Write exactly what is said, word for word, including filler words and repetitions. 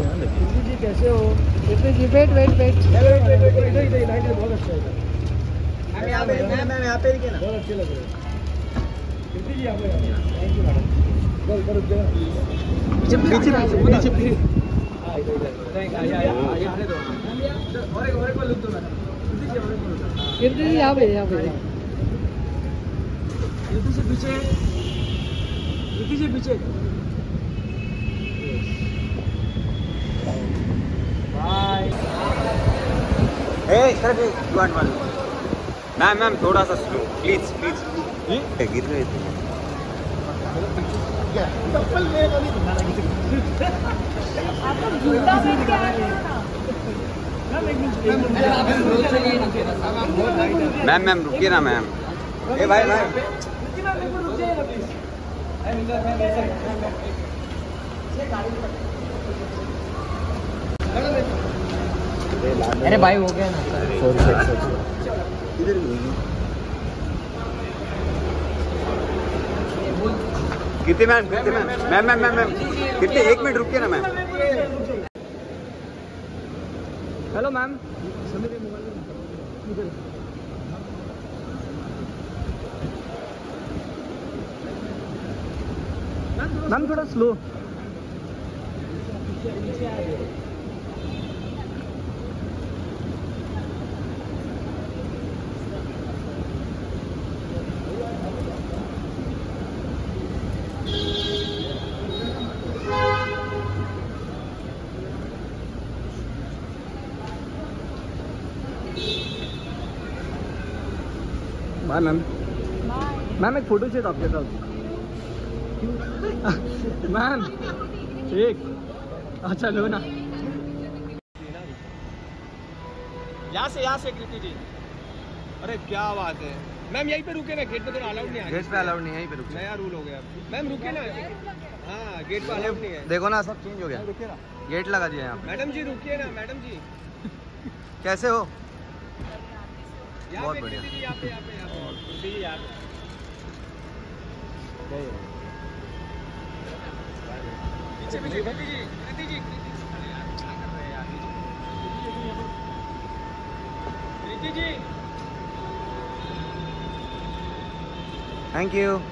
कीर्ति जी कैसे हो? Kirti ji wait wait wait इधर इधर इधर लाइट बहुत अच्छा है। मैम यहाँ पे मैम मैम यहाँ पे दिखे ना, बहुत अच्छे लग रहे हैं। कीर्ति जी यहाँ पे थैंक यू मैडम। इधर इधर रुक जाओ। पीछे पीछे पीछे पीछे हाँ इधर इधर थैंक आगे आगे आगे दो और एक और एक लुक दो मैडम। कीर्ति जी और एक लुक। कीर्ति जी यहाँ पे यहाँ पे कीर्ति जी पीछे, कीर्ति जी पीछे। बाय। ए sir you want one ma'am ma'am थोड़ा सा स्लो प्लीज प्लीज गिर रहे थे। चप्पल ले लो नहीं दिखाना किसी को। आपको जूता पहन के आए हैं ना। मैम एक मिनट मैम मैम रुकिए ना मैम। ए भाई भाई रुक जाइए ना प्लीज। अरे भाई हो गया ना इधर कितने मैम कितने ma'am ma'am ma'am ma'am ma'am कितने एक मिनट रुकिए ना मैम। Hello ma'am. मैम थोड़ा स्लो। Bye ma'am. मैम एक फोटो चाहिए था आपके साथ। मैम एक अच्छा लो ना। यहाँ से यहाँ से कृति जी। अरे क्या बात है मैम, यहीं पे रुके ना, गेट पे तो अलाउड नहीं है। गेट पे अलाउड नहीं है, यहीं पे रुकिए। नया रूल हो गया मैम, रुके ना। हाँ गेट पे अलाउड नहीं है। देखो ना सब चेंज हो गया, रुके ना गेट लगा दिया यहाँ पे। मैडम जी, रुकिए ना मैडम जी। कैसे हो? यहाँ बहुत पे बढ़िया। कृति जी, यहाँ पे यहाँ पे यहाँ पे कृति जी यहाँ पे। पीछे पीछे कृति जी, कृति जी अरे यार क्या कर रहे हैं यार कृति जी। Thank you.